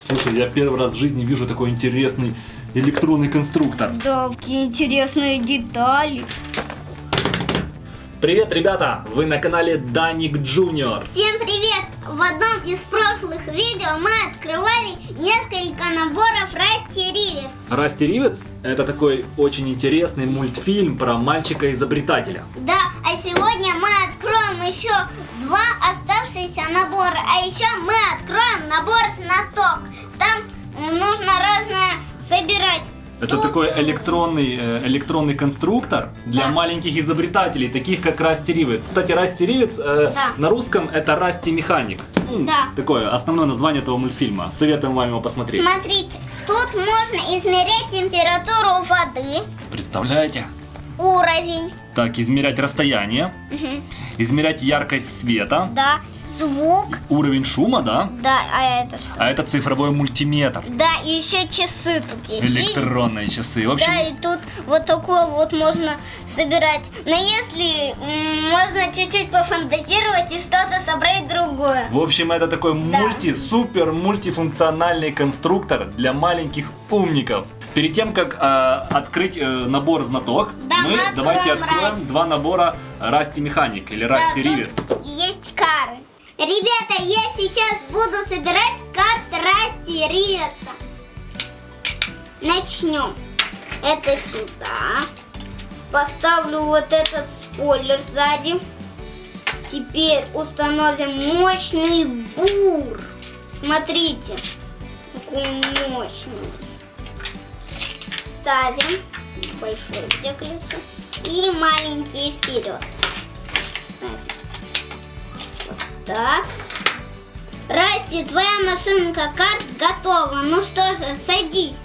Слушай, я первый раз в жизни вижу такой интересный электронный конструктор. Да, какие интересные детали. Привет, ребята! Вы на канале Даник Джуниор. Всем привет! В одном из прошлых видео мы открывали несколько наборов Расти Ривец. Расти Ривец — это такой очень интересный мультфильм про мальчика-изобретателя. Да, а сегодня мы откроем еще два оставшиеся набора. А еще мы откроем набор знаток. Там нужно разное собирать. Это такой электронный конструктор для маленьких изобретателей, таких как Расти Ривец. Кстати, Расти Ривец на русском это Расти Механик. Такое основное название этого мультфильма. Советуем вам его посмотреть. Смотрите, тут можно измерять температуру воды. Представляете? Уровень. Так, измерять расстояние, измерять яркость света. Да. Звук. Уровень шума, да? Да, а это что? А это цифровой мультиметр. Да, и еще часы тут есть. Электронные часы. В общем... Да, и тут вот такое вот можно собирать. Но если можно чуть-чуть пофантазировать и что-то собрать другое. В общем, это такой супер мультифункциональный конструктор для маленьких умников. Перед тем, как открыть набор знаток, давайте откроем два набора Расти Механик или Расти Ривец. Есть кары. Ребята, я сейчас буду собирать карты Расти Ривеца. Начнем. Это сюда. Поставлю вот этот спойлер сзади. Теперь установим мощный бур. Смотрите, какой мощный. Ставим большое зеркальце и маленькие вперед. Ставим. Так. Расти, твоя машинка карт готова. Ну что же, садись.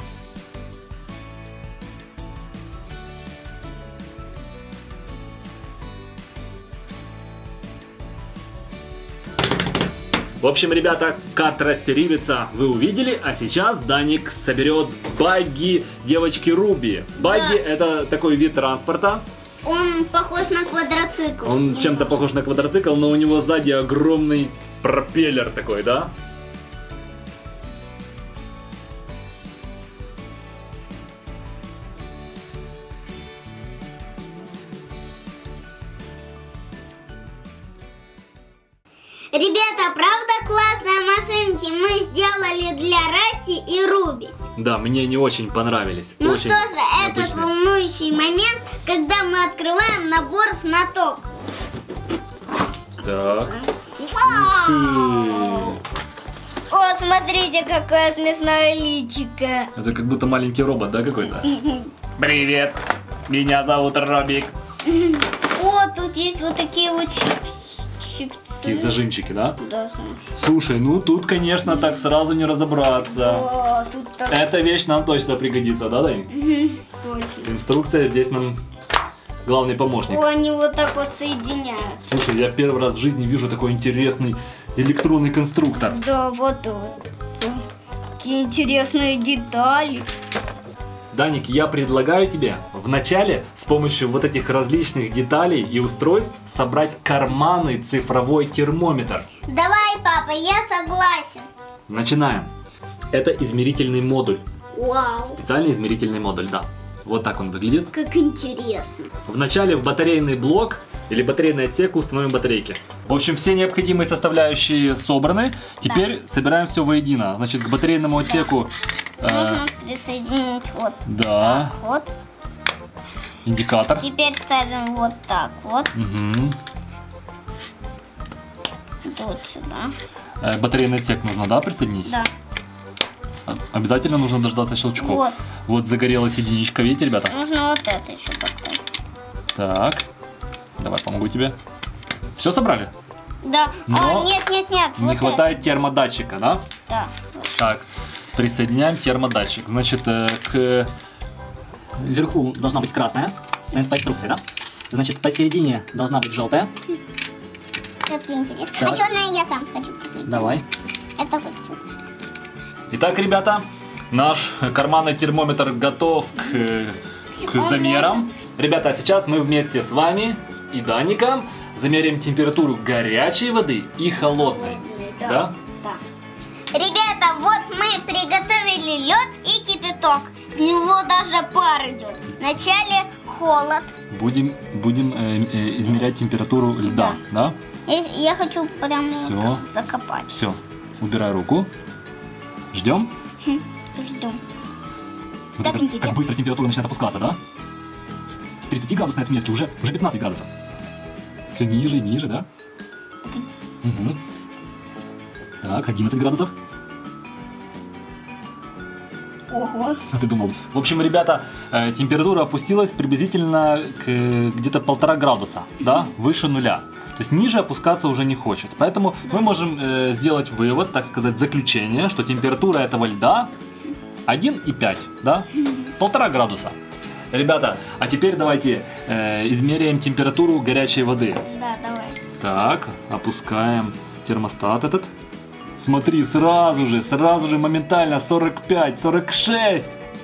В общем, ребята, карт Расти Ривеца вы увидели, а сейчас Даник соберет багги девочки Руби. Багги это такой вид транспорта. Он похож на квадроцикл. Он чем-то похож на квадроцикл, но у него сзади огромный пропеллер такой, да? Ребята, правда классные машинки мы сделали для Расти и Руби? Да, мне не очень понравились. Ну очень что же, этот волнующий момент, когда мы открываем набор знаток. Так. О, смотрите, какое смешное личико. Это как будто маленький робот, да, какой-то? Привет, меня зовут Робик. О, тут есть вот такие вот щипцы. Такие зажимчики, да? Да, слушай, ну тут, конечно, так сразу не разобраться. О, тут так... Эта вещь нам точно пригодится, да, Дань? Точно. Инструкция здесь нам главный помощник. О, они вот так вот соединяют. Слушай, я первый раз в жизни вижу такой интересный электронный конструктор. Да, вот. Какие интересные детали. Даник, я предлагаю тебе вначале с помощью вот этих различных деталей и устройств собрать карманный цифровой термометр. Давай, папа, я согласен. Начинаем. Это измерительный модуль. Вау. Специальный измерительный модуль, да. Вот так он выглядит. Как интересно. Вначале в батарейный блок или батарейный отсек установим батарейки. В общем, все необходимые составляющие собраны. Теперь собираем все воедино. Значит, к батарейному отсеку... Нужно присоединить вот так вот. Индикатор. Теперь ставим вот так вот. Вот сюда. Батарейный отсек нужно, да, присоединить? Да. Обязательно нужно дождаться щелчков. Вот загорелась единичка, видите, ребята? Нужно вот это еще поставить. Так. Давай, помогу тебе. Все собрали? Да. Но нет. Не вот хватает термодатчика, да? Да. Так. Присоединяем термодатчик. Значит, вверху должна быть красная. Это по инструкции, да? Значит, посередине должна быть желтая. Это интересно. Так. А черная я сам хочу присоединить. Давай. Это вот все. Итак, ребята, наш карманный термометр готов к замерам. Ребята, сейчас мы вместе с вами и Даником замерим температуру горячей воды и холодной. Да? Ребята, вот ток. С него даже пар идет. Вначале холод. Будем измерять температуру льда, да? Я хочу прямо все. Закопать. Все, убирай руку. Ждем? Ждем. Вот так как быстро температура начинает опускаться, да? С 30 градусной отметки уже 15 градусов. Все ниже и ниже, да? Угу. Так, 11 градусов. Ого. А ты думал? В общем, ребята, температура опустилась приблизительно к где-то 1,5 градуса, да? Выше нуля. То есть ниже опускаться уже не хочет. Поэтому мы можем сделать вывод, так сказать, заключение, что температура этого льда 1,5, да? 1,5 градуса. Ребята, а теперь давайте измеряем температуру горячей воды. Да, давай. Так, опускаем термостат этот. Смотри, сразу же, моментально 45, 46.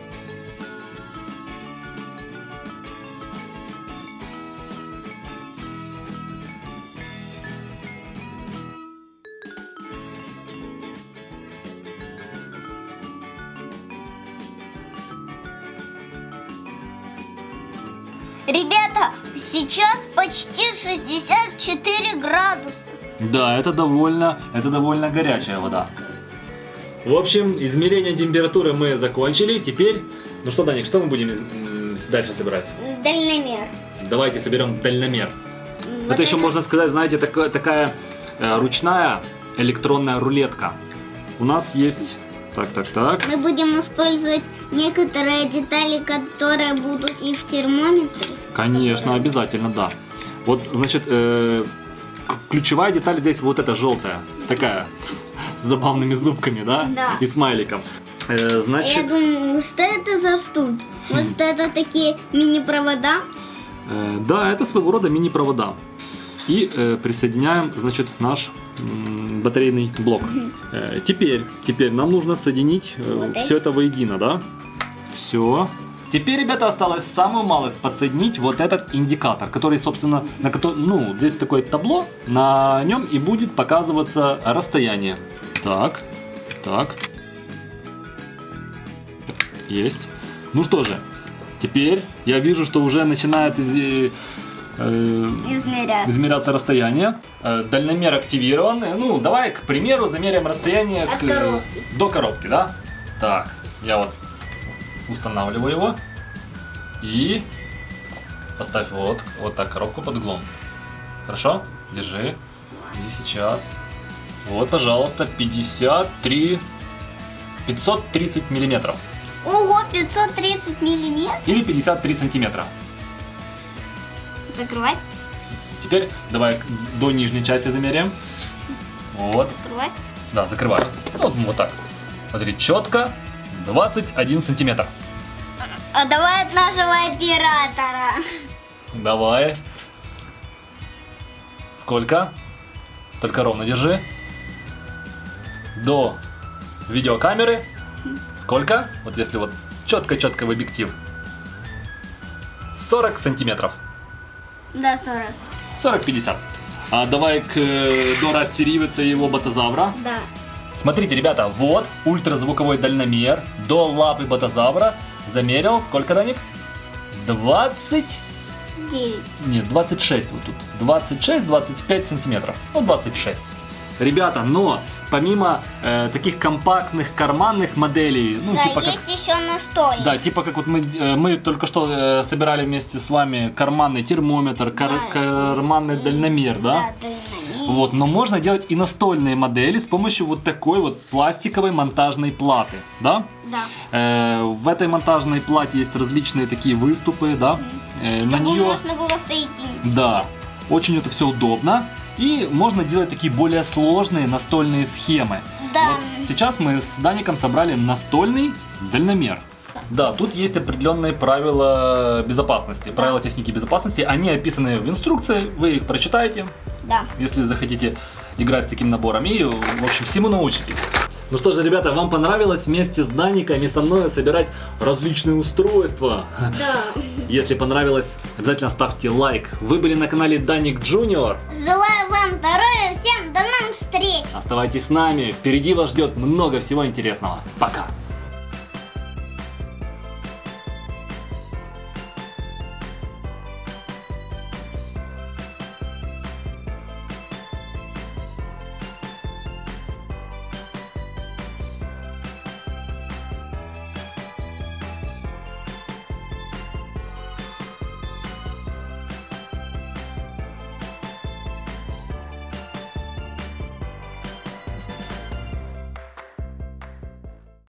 Ребята, сейчас почти 64 градуса. Да, это довольно горячая вода. В общем, измерение температуры мы закончили. Теперь, ну что, Даник, что мы будем дальше собирать? Дальномер. Давайте соберем дальномер. Вот это еще можно сказать, знаете, такая ручная электронная рулетка. У нас есть... Так. Мы будем использовать некоторые детали, которые будут и в термометре. Конечно, обязательно, да. Вот, значит, ключевая деталь здесь вот эта желтая, такая, с забавными зубками, да? Да. И смайликом. Значит... Я думаю, что это за штуки? Может, это такие мини-провода? Да, это своего рода мини-провода. И присоединяем, значит, наш батарейный блок. Теперь нам нужно соединить все это воедино, да? Все. Теперь, ребята, осталось самую малость подсоединить вот этот индикатор, который, собственно, ну, здесь такое табло, на нем и будет показываться расстояние. Так. Есть. Ну что же, теперь я вижу, что уже начинает измеряться расстояние. Дальномер активирован. Ну, давай, к примеру, замеряем расстояние до коробки, да? Так, я вот устанавливаю его и поставь вот так коробку под углом. Хорошо? Держи. И сейчас. Вот, пожалуйста, 530 миллиметров. Ого, 530 миллиметров? Или 53 сантиметра. Закрывать. Теперь давай до нижней части замеряем. Вот. Закрывать? Да, закрываю. Вот так. Смотри, четко 21 сантиметр. А давай от нашего оператора. Давай. Сколько? Только ровно держи. До видеокамеры. Сколько? Вот если вот четко в объектив. 40 сантиметров. Да, 40. 40-50. А давай до растеривица его ботозавра. Да. Смотрите, ребята, вот ультразвуковой дальномер до лапы ботозавра замерил. Сколько, Даник? 20... 9. Нет, 26 вот тут. 26-25 сантиметров. Ну, 26. Ребята, но помимо таких компактных карманных моделей, ну, да, типа есть как, еще настольные. да, типа как вот мы только что собирали вместе с вами карманный термометр, карманный дальномер, да? Да, дальномер. Вот, но можно делать и настольные модели с помощью вот такой вот пластиковой монтажной платы, да? Да. В этой монтажной плате есть различные такие выступы, да? На нее можно было соединить. Да, очень это все удобно. И можно делать такие более сложные настольные схемы. Да. Вот сейчас мы с Даником собрали настольный дальномер. Да, тут есть определенные правила безопасности, правила техники безопасности. Они описаны в инструкции, вы их прочитаете, да, если захотите играть с таким набором. И, в общем, всему научитесь. Ну что же, ребята, вам понравилось вместе с Даником и со мной собирать различные устройства? Да. Если понравилось, обязательно ставьте лайк. Вы были на канале Даник Джуниор. Желаю вам здоровья, всем до новых встреч. Оставайтесь с нами, впереди вас ждет много всего интересного. Пока!